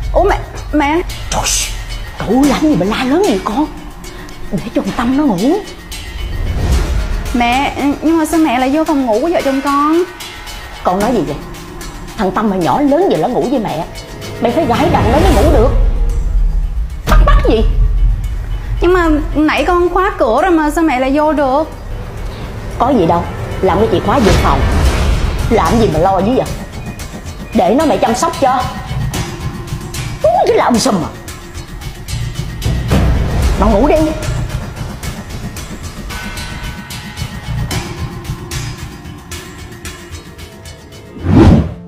Ủa mẹ. Trời, cậu làm gì mà la lớn vậy con? Để cho thằng Tâm nó ngủ. Mẹ, nhưng mà sao mẹ lại vô phòng ngủ của vợ chồng con? Con nói gì vậy? Thằng Tâm mà nhỏ lớn vậy nó ngủ với mẹ, mày phải gãi đầu nó mới ngủ được. Bắt gì? Nhưng mà nãy con khóa cửa rồi mà sao mẹ lại vô được? Có gì đâu, làm cái chìa khóa dự phòng. Làm gì mà lo dữ vậy? Để nó mẹ chăm sóc cho. Chứ là ông sùm à. Mà ngủ đi.